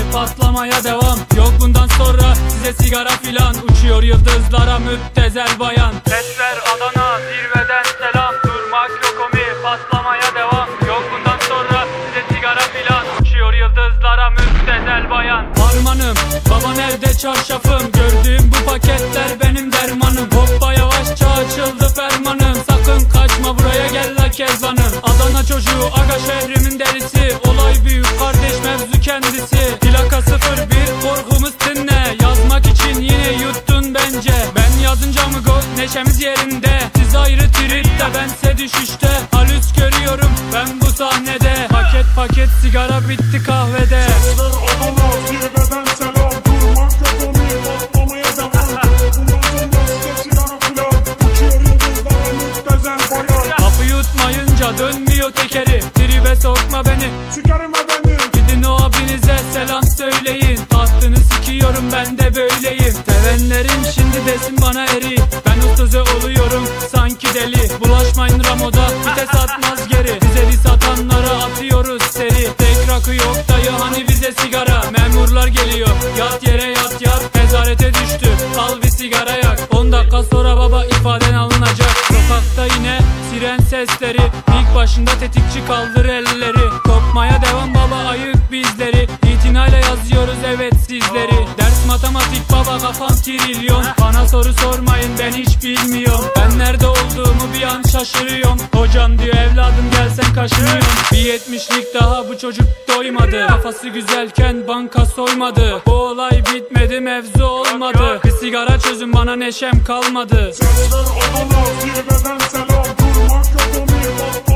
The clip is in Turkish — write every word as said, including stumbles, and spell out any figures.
patlamaya devam. Yok bundan sonra size sigara filan. Uçuyor yıldızlara müptezel bayan. Sesler Adana zirveden selam. Durmak yok omi, patlamaya devam. Yok bundan sonra size sigara filan. Uçuyor yıldızlara müptezel bayan. Harmanım, baba nerede çarşafım? Gördüğüm bu paketler benim dermanım. Hoppa yavaşça açıldı fermanım. Sakın kaçma buraya gel la kezbanım. Adana çocuğu aga şehrimin delisi. Olay büyük kardeş mevzu kendisi. Plaka sıfır bir korkumuz dinle. Yazmak için yine yuttun bence. Ben yazınca mı gol neşemiz yerinde. Siz ayrı tripte bense düşüşte. Halüs görüyorum ben bu sahnede. Paket paket sigara bitti kahvede. Sesler Adana zirveden selam. Durmak yok omi, patlamaya devam. Bundan sonra size sigara filan. Uçuyor yıldızlara müptezel bayan. Kapı yutmayınca dönmüyor tekeri. Tribe sokma beni, Sikerim beni. gidin o abinize selam söyleyin. Tahtını sikiyorum ben de böyleyim. Sevenlerim şimdi desin bana eri. Ben otoze oluyorum sanki deli. Bulaşmayın Ramo'da vites atmaz geri. Güzeli satanlara atıyoruz seri. Tek rakı yok dayı hani bize sigara. Memurlar geliyor yat yere yat yat. Nezarete düştü al bir sigara yak. On dakika sonra baba ifaden alınacak. Sokakta yine siren sesleri. İlk başında tetikçi kaldır elleri. Kopmaya devam baba ayık bizleri. İtinayla yazıyoruz evet sizleri. Ders matematik baba kafam trilyon. Bana soru sormayın ben hiç bilmiyorum. Ben nerede olduğumu bir an şaşırıyorum. Hocam diyor evladım gel sen kaşınıyorsun. Bir yetmişlik daha bu çocuk doymadı. Kafası güzelken banka soymadı. Bu olay bitmedi mevzu olmadı. Bir sigara çözün bana neşem kalmadı. Sesler Adana zirveden selam. Durmak yok omi, patlamaya